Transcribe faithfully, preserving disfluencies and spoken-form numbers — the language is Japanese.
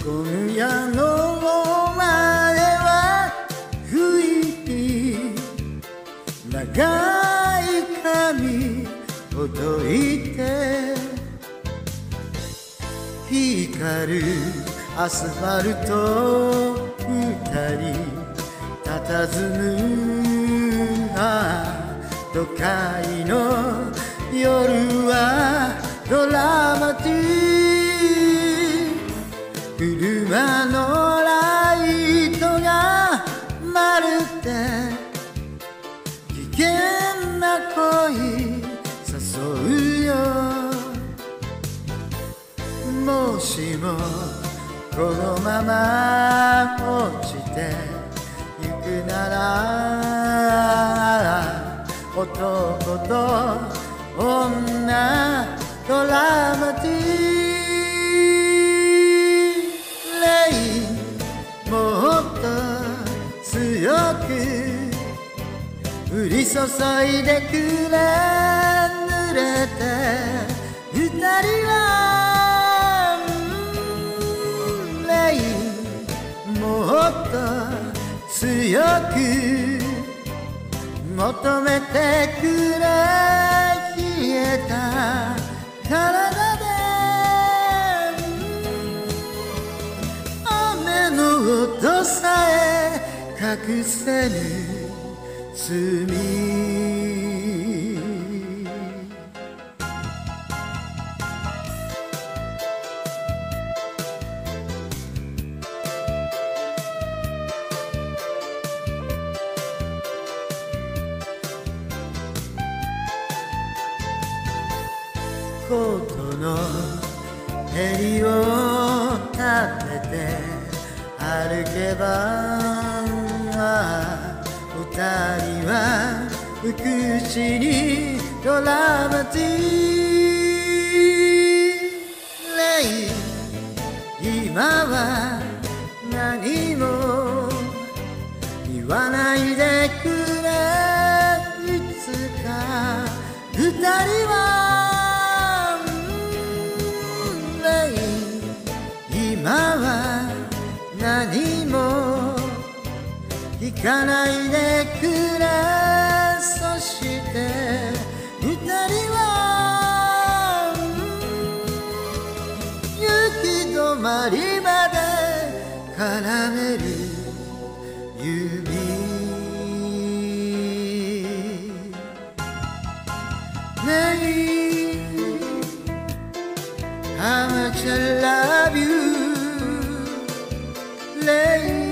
今夜の前は不意長い髪ほどいて光るアスファルト二人佇むあ都会の夜はドラマティック車のライトがまるで危険な恋誘うよもしもこのまま落ちてゆくなら男と女ドラマティレイもっと強く降り注いでくれ濡れて二人はレイもっと強く求めてくれ冷えた体で雨の音さえ隠せぬ罪コートの襟を立てて歩けば二人は福祉にドラマティレイ今は何も言わないでくれいつか二人は今は何も聞かないでくれそして二人は行き止まりまで絡める指ねえHow much I love you, lady.